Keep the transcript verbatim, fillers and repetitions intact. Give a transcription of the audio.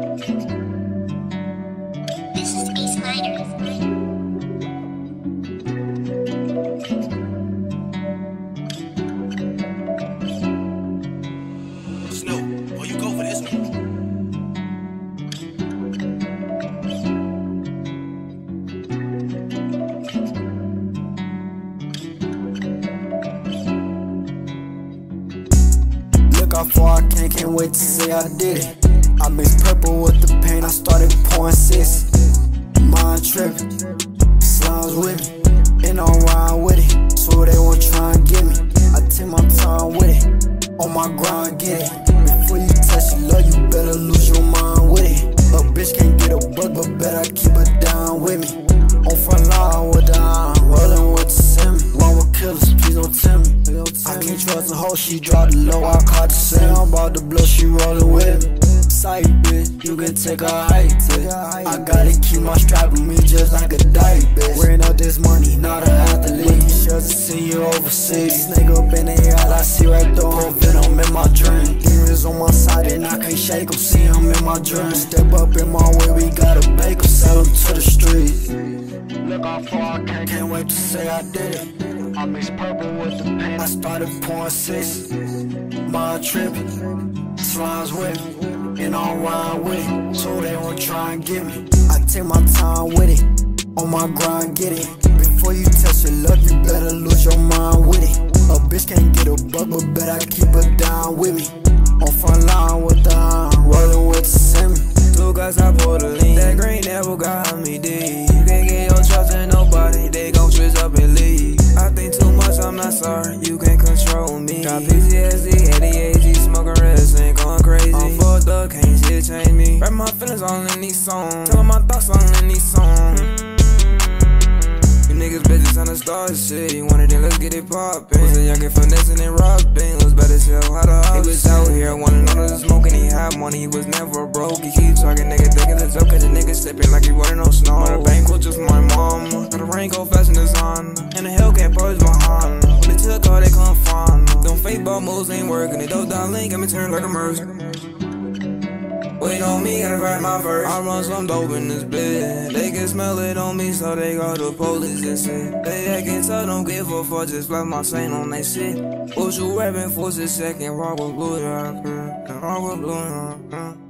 This is Ace Minor. Oh, you go for this one. Look how far I came, can't wait to say I did it. I mixed purple with the paint, I started pouring six. Mind tripping, slimes with me, and I'm riding with it. So they won't try and get me. I take my time with it, on my grind, get it. Before you touch your love, you better lose your mind with it. A bitch can't get a bug, but better keep her down with me. On front line with the iron, rolling with the semi. Run with killers, please don't tell me. I can't trust a hoe, she dropped the low, I caught the same. I'm about to blow, she rolling with me. Sight bitch, you can take a hike, bitch. I gotta keep my strap with me just like a diet, bitch. Wearing out this money, not an athlete. Sure to see you overseas. Snake up in the air, I see right through him, venom in my dream. Demons on my side and I can't shake them, see him in my dream. Step up in my way, we gotta bake them, sell them to the streets. Look how far I came, can't wait to say I did it. I mixed purple with the paint, I started pouring six. Mind tripping, slimes with me, and I'm riding with it. So they won't try and get me. I take my time with it, on my grind, get it. Before you test your luck, you better lose your mind with it. A bitch can't get a buck, but better keep her down with me. On front line with the iron, rolling with the semi. Two guys I pour the lean, that green never got me deep. You can't get your trust in nobody, they gon' switch up and leave. I think too much, I'm not sorry, you can't control me. Got P T S D, A D H D, smoking resin, going crazy. I'm fucked up, can't shit change me. Wrap my feelings all in these songs, tell my thoughts all in these songs. You niggas bitches on the star shit, you want it then let's get it poppin'. Was a youngin' finessing and robbing, was better tell how to hop. He was out here, wanna know the smoke and he had money, he was never broke. He keep talking, nigga thinking the joke, cause the nigga slipping like he running on snow. The bank was just my mama, got the rain go fast in the sun, and the hell can't purge behind. When they took all they can't find. Them fake ball moves ain't working, they dope down link, got me turned like a merc. Wait on me, gotta write my verse. I run some dope in this bed. They can smell it on me, so they call the police and shit. They actin' tough, don't give a fuck, just left my saint on that shit. What you rapping for a second, rock with blue, yeah, rock with blue, yeah.